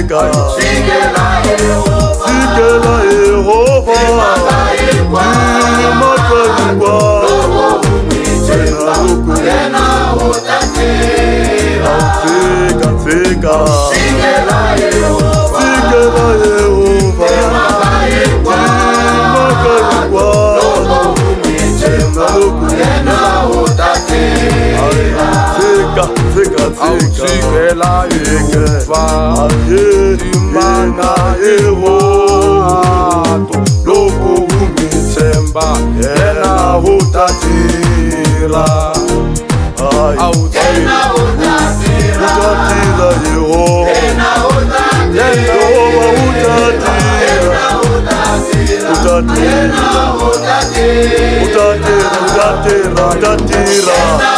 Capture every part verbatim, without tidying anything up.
sika Sikela Yehova Sikela Yehova Imakalingwa Yena utatira Sika sika Sikela Yehova Sikela Yehova Imakalingwa Yena utatira Sika sika sika Sikela Yehova Imana Yehova Loku umithemba Yena utatira Yena utatira Utatira Yehova Yena utatira Yehova utatira Utatira Yena utatira Utatira Utatira Utatira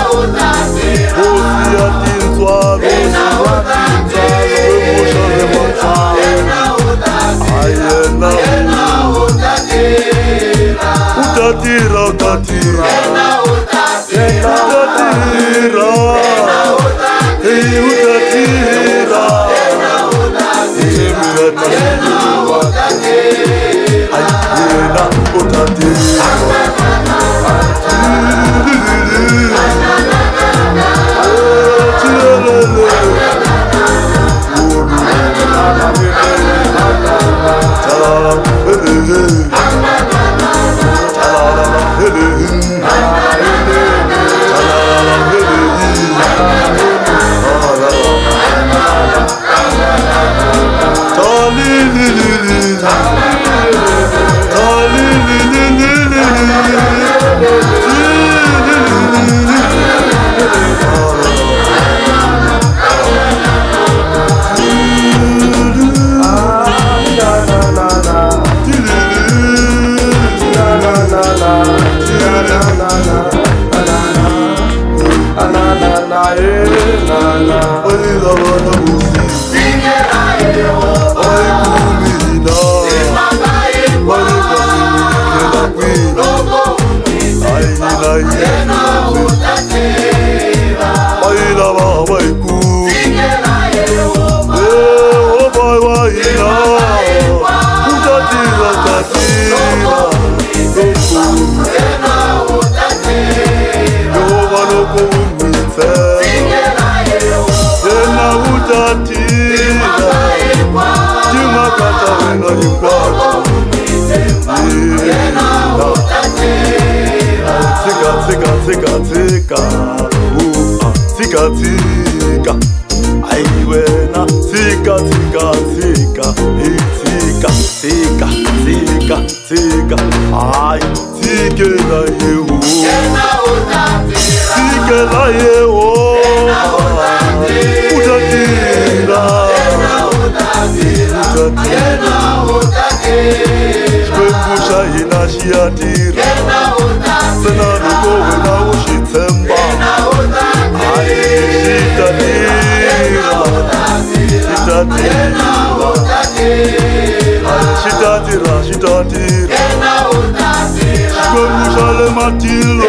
Hosi yatinzwa Yena utatira Wemosha remansa Yena utatira Ayena Yena utatira Utatira Utatira Yena utatira Utatira Hey utatira Yena utatira Yena utatira Ayena utatira Tika tika tika uh, tika tika aiwena tika tika tika tika tika tika tika ai tikela Yehova tikela Yehova utatira utatira kwembusha inashiatira Sena luko wena ushitsemba Shitatira Shitatira Shitatira Shitatira Shikwemusha le matilo